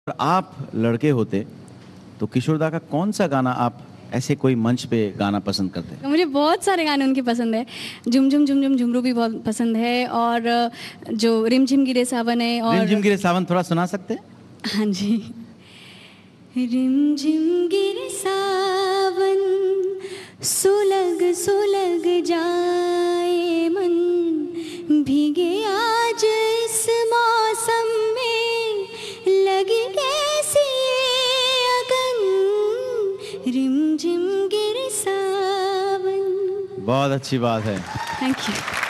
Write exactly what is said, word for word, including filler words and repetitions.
अगर आप लड़के होते तो किशोरदा का कौन सा गाना आप ऐसे कोई मंच पे गाना पसंद करते? मुझे बहुत सारे गाने उनके पसंद है। झुम झुम झुम झुम झुमरू भी बहुत पसंद है और जो रिम झिम गिरे सावन है और रिम झिम गिरे सावन थोड़ा सुना सकते हैं? हाँ जी। रिम झिम गिरे सावन सुलग सुलग जाए मन, भीगे आज इस मौसम में लगी कैसी ये अगन, रिम झिम गिरे सावन। बहुत अच्छी बात है। Thank you.